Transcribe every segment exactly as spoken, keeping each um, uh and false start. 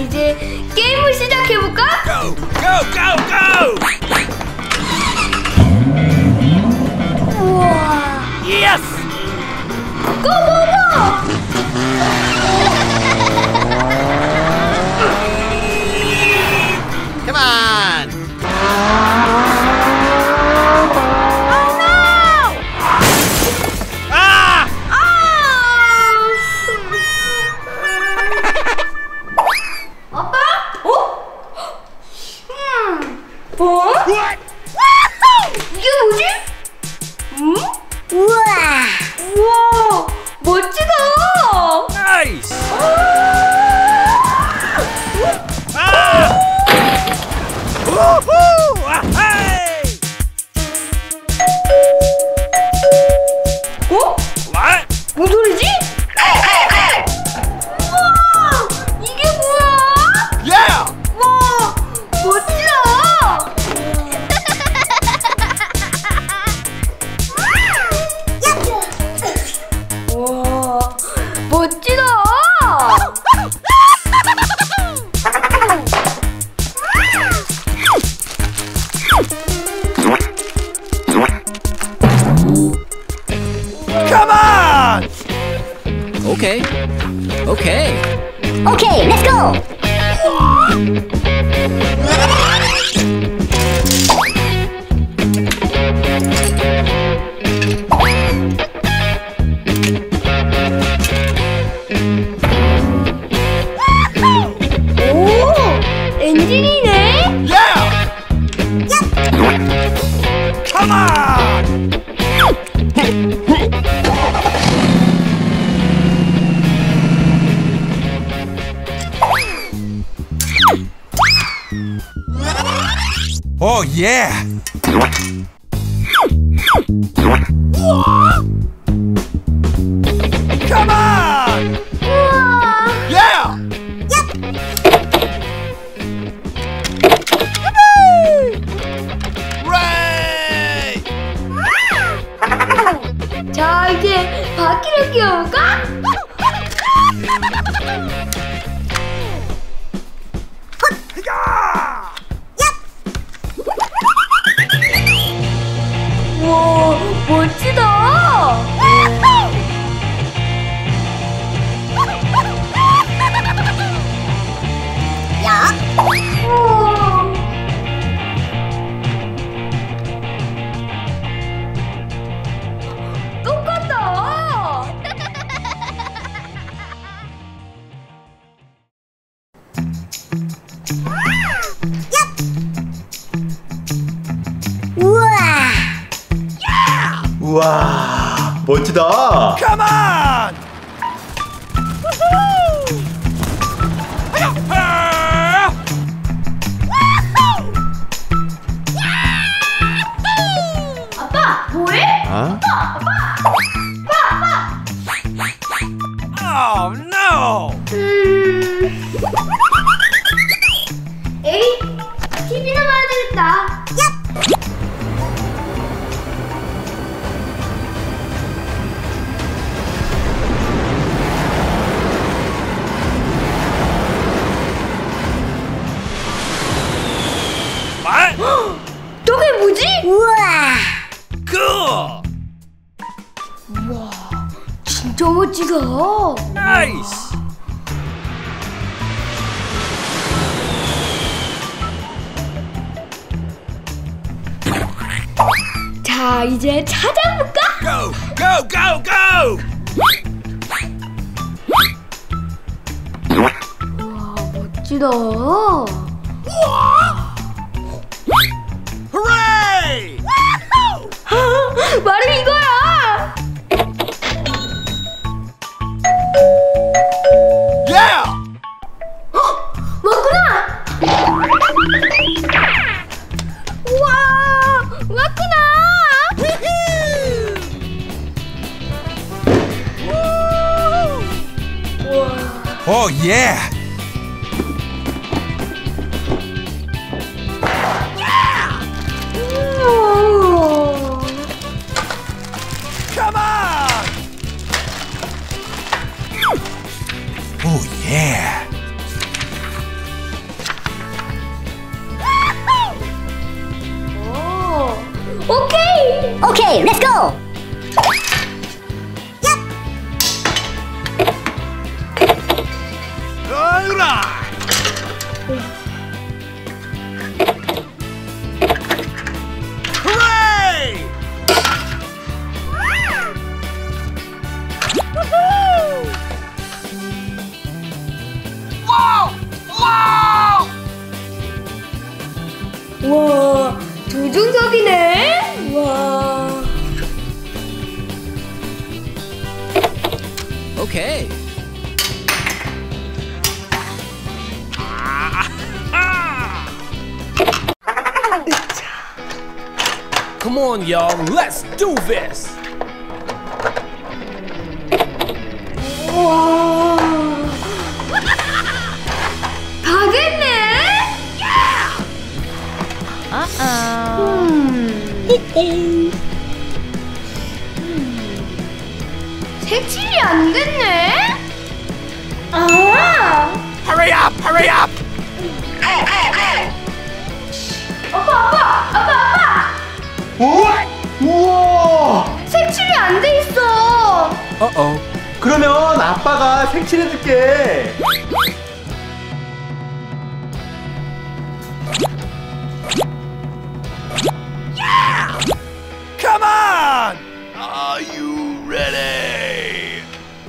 이제 게임을 시작해볼까? Go, go, go, go! 우와. Yes! 고고고! Come on! 뭐? 이게 뭐지? 응? 우와! 우와! 멋지다! Nice! 아! Woohoo! Ahey! 어? What? 뭔 소리지? 우와! 이게 뭐야? Yeah! 와! 멋지다! 와, 멋지다! Come on! Okay. Okay. Okay, let's go! 오! 엔진이네? Yeah! Come on! Oh yeah! Come on! 우와! Yeah! Hooray! 자, 이제 바퀴를 끼워볼까? 우와, 멋지다! 우와. 똑같다! 우와, 멋지다. Come on! 아빠, 뭐해? 어? Oh no! 음... 에이, 티비나 봐야 되겠다. What? 저게 뭐지? 우와! Cool! 우와, 진짜 멋지다. Nice! 자, 이제 찾아볼까? Go, go, go, go! 우와, 멋지다. Hooray! 바로 이거야. Yeah! 왔구나. 우와, 왔구나. Oh yeah! 우와. Come on! Oh yeah! Okay. Come on, y'all. Let's do this. 우와. 다 됐네. 음. 색칠이 안 됐네. 아. Hurry up! Hurry up! 아빠, 아빠, 아빠, 아빠. 우와! 우와! 색칠이 안 돼 있어. Uh-oh. 그러면 아빠가 색칠해줄게. Come on! Are you ready?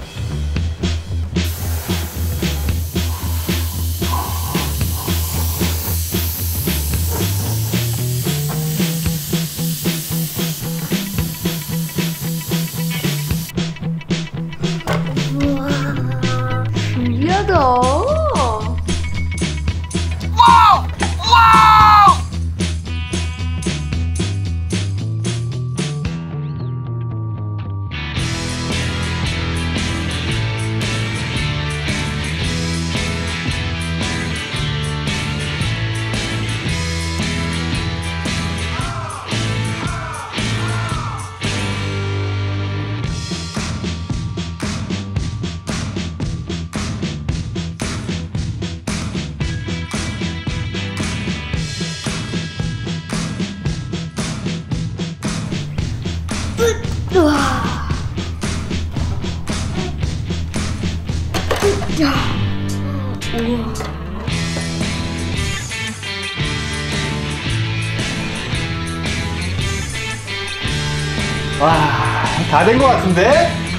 신기하다. Whoa! Whoa! 우와. 야. 우와. 와, 다 된 것 같은데?